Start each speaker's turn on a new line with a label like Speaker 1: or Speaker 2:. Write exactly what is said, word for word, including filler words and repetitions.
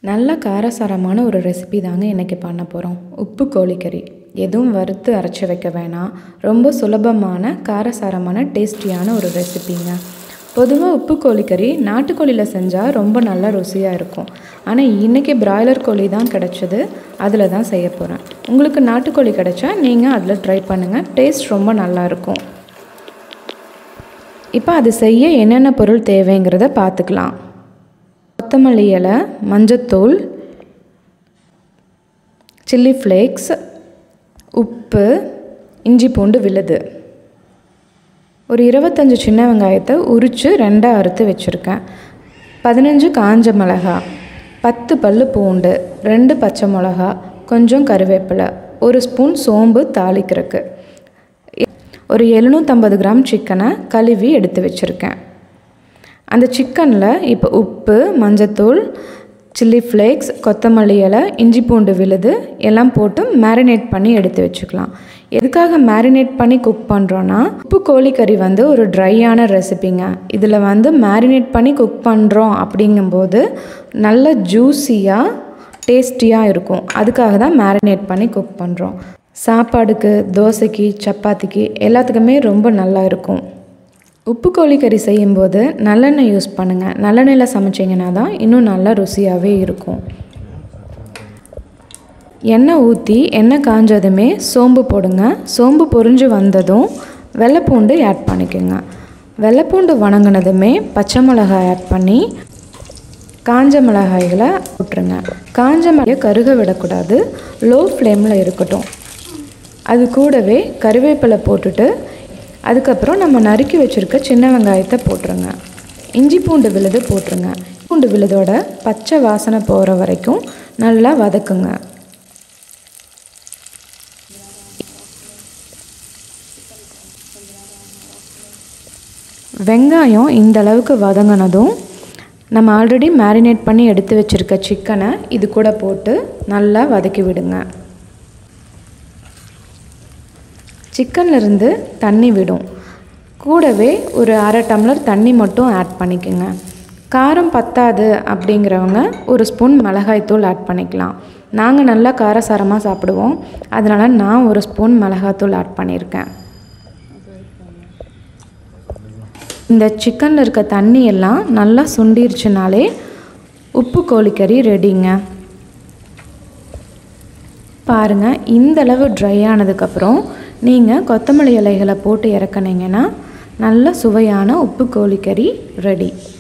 Speaker 1: நல்ல காரசாரமான ஒரு ரெசிபி தாங்க இன்றைக்கி பண்ண போகிறோம். உப்பு கோழிக்கறி. எதுவும் வறுத்து அரைச்சி வைக்க வேணாம். ரொம்ப சுலபமான காரசாரமான டேஸ்டியான ஒரு ரெசிபிங்க. பொதுவாக உப்பு கோழிக்கறி நாட்டுக்கோழியில் செஞ்சால் ரொம்ப நல்லா ருசியாக இருக்கும். ஆனால் இன்றைக்கி பிராய்லர் கோழி தான் கிடச்சிது, அதில் தான் செய்ய போகிறேன். உங்களுக்கு நாட்டுக்கோழி கிடச்சா நீங்கள் அதில் ட்ரை பண்ணுங்கள், டேஸ்ட் ரொம்ப நல்லாயிருக்கும். இப்போ அது செய்ய என்னென்ன பொருள் தேவைங்கிறத பார்த்துக்கலாம். கொத்தமல்லி இலை, மஞ்சத்தூள், சில்லி ஃப்ளேக்ஸ், உப்பு, இஞ்சி பூண்டு விழுது. ஒரு இருபத்தஞ்சி சின்ன வெங்காயத்தை உரித்து ரெண்டாக அறுத்து வச்சுருக்கேன். பதினஞ்சு காஞ்ச மிளகா, பத்து பல் பூண்டு, ரெண்டு பச்சை மிளகா, கொஞ்சம் கருவேப்பிலை, ஒரு ஸ்பூன் சோம்பு தாளிக்கிறதுக்கு. ஒரு எழுநூற்றம்பது கிராம் சிக்கனை கழுவி எடுத்து வச்சுருக்கேன். அந்த சிக்கனில் இப்போ உப்பு, மஞ்சத்தூள், சில்லி ஃப்ளேக்ஸ், கொத்தமல்லி இலை, இஞ்சி பூண்டு விழுது எல்லாம் போட்டு மேரினேட் பண்ணி எடுத்து வச்சுக்கலாம். எதுக்காக மேரினேட் பண்ணி குக் பண்ணுறோன்னா, உப்பு கோழிக்கறி வந்து ஒரு ட்ரையான ரெசிபிங்க. இதில் வந்து மேரினேட் பண்ணி குக் பண்ணுறோம் அப்படிங்கும்போது நல்ல ஜூஸியாக டேஸ்டியாக இருக்கும். அதுக்காக தான் மேரினேட் பண்ணி குக் பண்ணுறோம். சாப்பாடுக்கு, தோசைக்கு, சப்பாத்திக்கு எல்லாத்துக்குமே ரொம்ப நல்லா இருக்கும். உப்பு கோழிக்கறி செய்யும்போது நல்லெண்ணெய் யூஸ் பண்ணுங்கள். நல்லெண்ணெயில் சமைச்சிங்கன்னா தான் இன்னும் நல்லா ருசியாகவே இருக்கும். எண்ணெய் ஊற்றி எண்ணெய் காஞ்சதுமே சோம்பு போடுங்க. சோம்பு பொரிஞ்சு வந்ததும் வெள்ளைப்பூண்டு ஆட் பண்ணிக்கோங்க. வெள்ளைப்பூண்டு வணங்கினதுமே பச்சை மிளகாய் ஆட் பண்ணி காஞ்ச மிளகாய்களை விட்டுருங்க. காஞ்ச மிளகாயை கருக விடக்கூடாது, லோ ஃப்ளேமில் இருக்கட்டும். அது கூடவே கருவேப்பிலை போட்டுட்டு அதுக்கப்புறம் நம்ம நறுக்கி வச்சுருக்க சின்ன வெங்காயத்தை போட்டுருங்க. இஞ்சி பூண்டு விழுது போட்டுருங்க. பூண்டு விழுதோட பச்சை வாசனை போகிற வரைக்கும் நல்லா வதக்குங்க. வெங்காயம் இந்த அளவுக்கு வதங்கினதும் நம்ம ஆல்ரெடி மேரினேட் பண்ணி எடுத்து வச்சுருக்க சிக்கனை இது கூட போட்டு நல்லா வதக்கி விடுங்க. சிக்கன்லேருந்து தண்ணி விடும். கூடவே ஒரு அரை டம்ளர் தண்ணி மட்டும் ஆட் பண்ணிக்கோங்க. காரம் பத்தாது அப்படிங்கிறவங்க ஒரு ஸ்பூன் மிளகாய்த்தூள் ஆட் பண்ணிக்கலாம். நாங்கள் நல்லா காரசாரமாக சாப்பிடுவோம், அதனால் நான் ஒரு ஸ்பூன் மிளகாய்த்தூள் ஆட் பண்ணியிருக்கேன். இந்த சிக்கனில் இருக்க தண்ணி எல்லாம் நல்லா சுண்டிருச்சுனாலே உப்பு கோழிக்கறி ரெடிங்க. பாருங்கள், இந்தளவு ட்ரை ஆனதுக்கப்புறம் நீங்கள் கொத்தமல்லி இலைகளை போட்டு இறக்குனீங்கன்னா நல்ல சுவையான உப்பு கோழிக்கறி ரெடி.